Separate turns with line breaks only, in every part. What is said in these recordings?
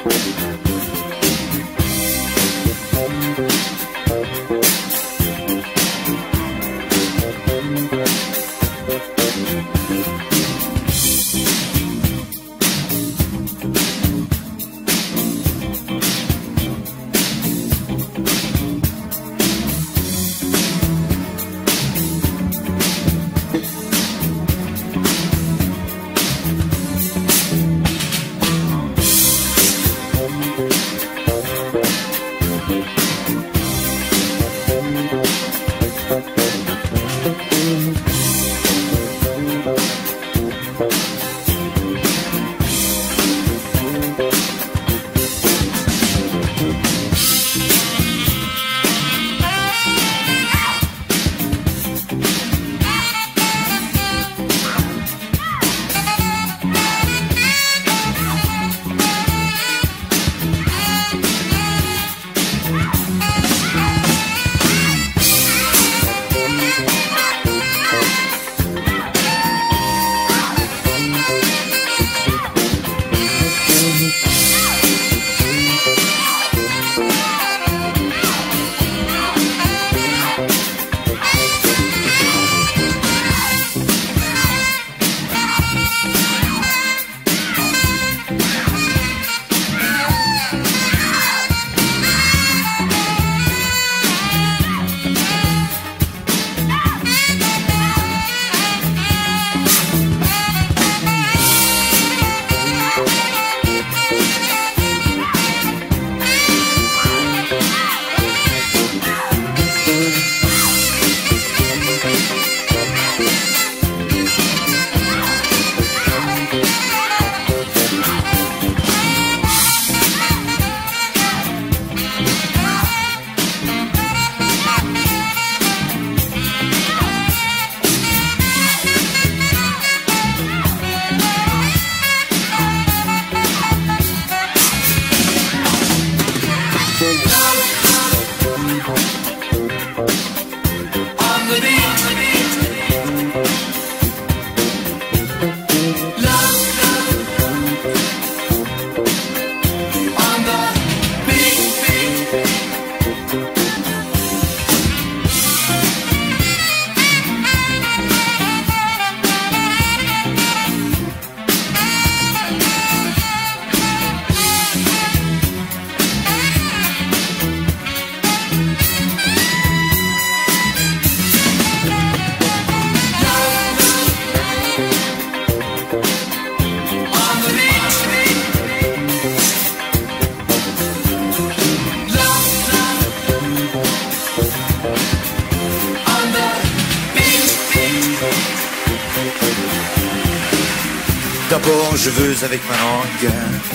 D'abord je veux avec ma langue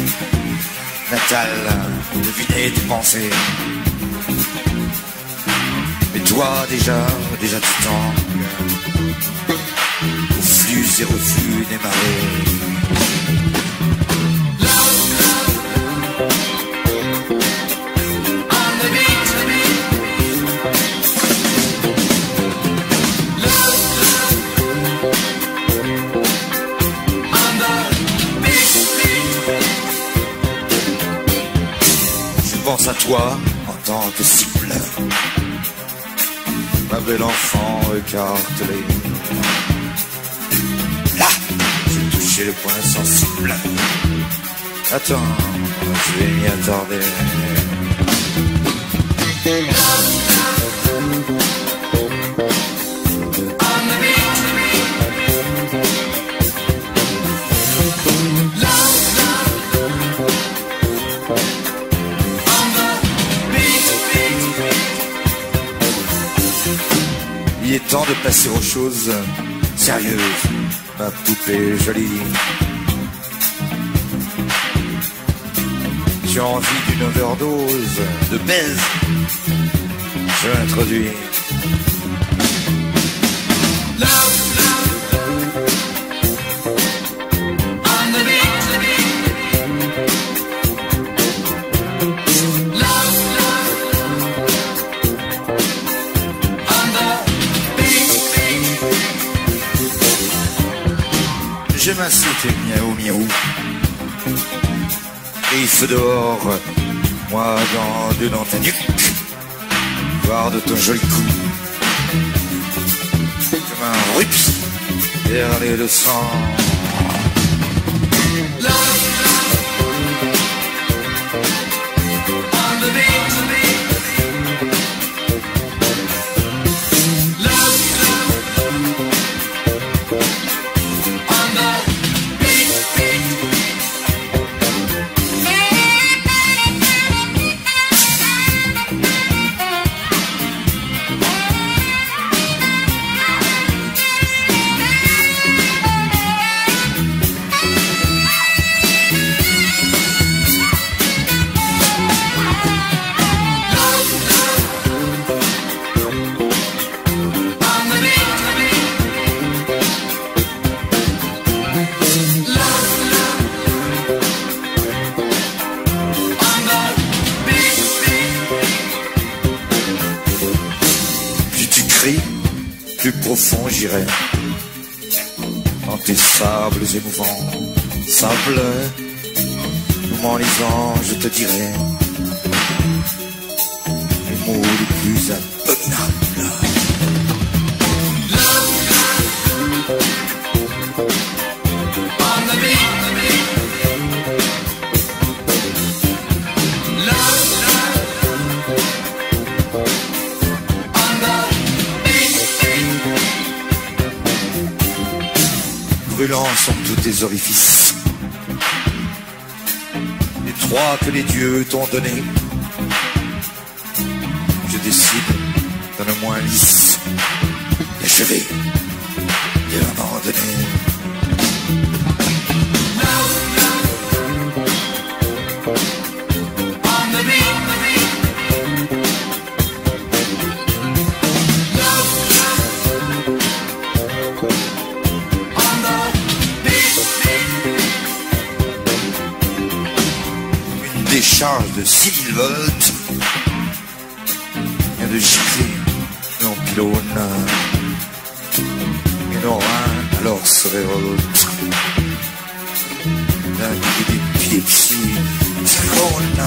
natale deviner tes pensées. Mais toi déjà tu tangues au flux et reflux des marées. Pense à toi en tant que cible, ma belle enfant écartelée. Là, j'ai touché le point sensible. Attends, je vais m'y attarder. Il est temps de passer aux choses sérieuses, ma poupée jolie. J'ai envie d'une overdose de baise. Je l'introduis. Je m'insulte miaou miaou. Et il feu dehors, moi dans ta nuque, voir de ton joli cou, comme un rups perlé de sang. Plus profond j'irai dans tes sables émouvants, sable, nous m'enlisant je te dirai les mots les plus abominables. Brûlants sont tous tes orifices, les trois que les dieux t'ont donnés. Je décide de le moins lisse, d'achever de l'abandonner. Décharge de 6000 volts vient de gicler nos pylônes et nos reins alors se révoltent d'un coup d'épilepsie ça cogne.